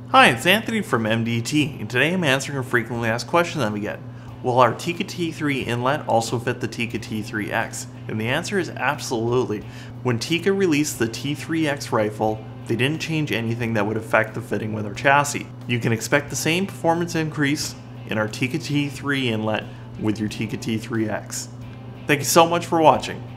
Hi, it's Anthony from MDT, and today I'm answering a frequently asked question that we get. Will our Tikka T3 inlet also fit the Tikka T3X? And the answer is absolutely. When Tikka released the T3X rifle, they didn't change anything that would affect the fitting with our chassis. You can expect the same performance increase in our Tikka T3 inlet with your Tikka T3X. Thank you so much for watching.